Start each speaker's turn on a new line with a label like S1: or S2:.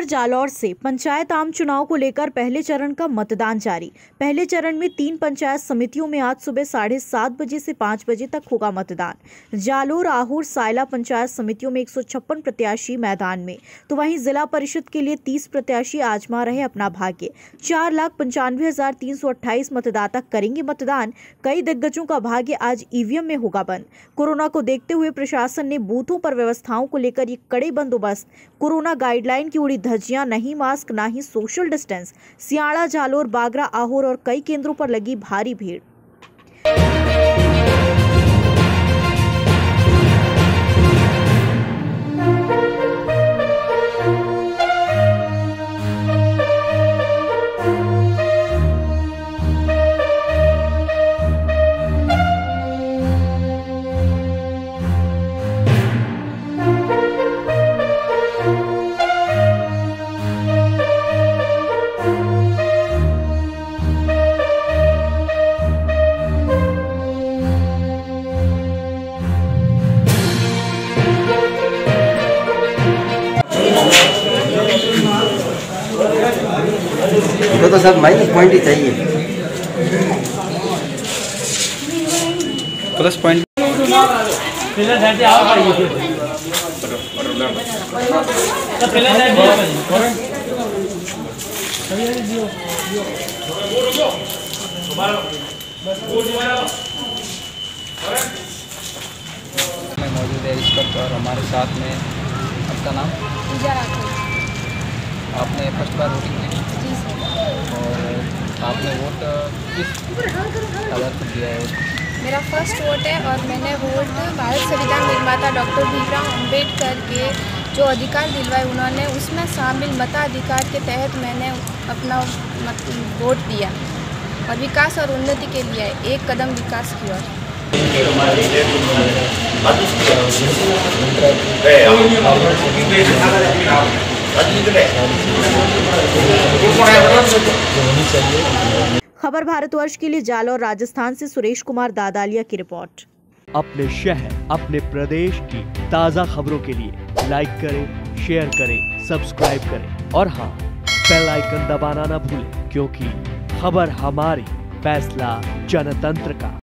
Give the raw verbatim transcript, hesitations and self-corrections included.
S1: जालौर से पंचायत आम चुनाव को लेकर पहले चरण का मतदान जारी। पहले चरण में तीन पंचायत समितियों में आज सुबह साढ़े सात बजे से पाँच बजे तक होगा मतदान। जालोर, आहुर, सायला पंचायत समितियों में एक सौ छप्पन प्रत्याशी मैदान में, तो वहीं जिला परिषद के लिए तीस प्रत्याशी आजमा रहे अपना भाग्य। चार लाख पंचानवे हजार तीन सौ अट्ठाईस मतदाता करेंगे मतदान। कई दिग्गजों का भाग्य आज ईवीएम में होगा बंद। कोरोना को देखते हुए प्रशासन ने बूथों पर व्यवस्थाओं को लेकर ये कड़े बंदोबस्त। कोरोना गाइडलाइन की उड़ी धज्जियां, नहीं मास्क, ना ही सोशल डिस्टेंस। सियाड़ा, जालोर, बागरा, आहोर और कई केंद्रों पर लगी भारी भीड़।
S2: तो तो सब माइनस पॉइंट ही चाहिए।
S3: प्लस पॉइंट में मौजूद है इस वक्त और हमारे साथ में आपका नाम? आपने फर्स्ट बार वोटिंग की?
S4: जी सर।
S3: और आपने वोट किस आधार पर दिया है?
S4: मेरा फर्स्ट वोट है और मैंने वोट भारत संविधान निर्माता डॉक्टर भीमराव अंबेडकर के जो अधिकार दिलवाए उन्होंने उसमें शामिल मताधिकार के तहत मैंने अपना वोट दिया और विकास और उन्नति के लिए एक कदम विकास की ओर।
S1: खबर भारतवर्ष के लिए जालोर, राजस्थान से सुरेश कुमार दादालिया की रिपोर्ट।
S5: अपने शहर, अपने प्रदेश की ताज़ा खबरों के लिए लाइक करें, शेयर करें, सब्सक्राइब करें और हाँ, बेल आइकन दबाना ना भूलें, क्योंकि खबर हमारी, फैसला जनतंत्र का।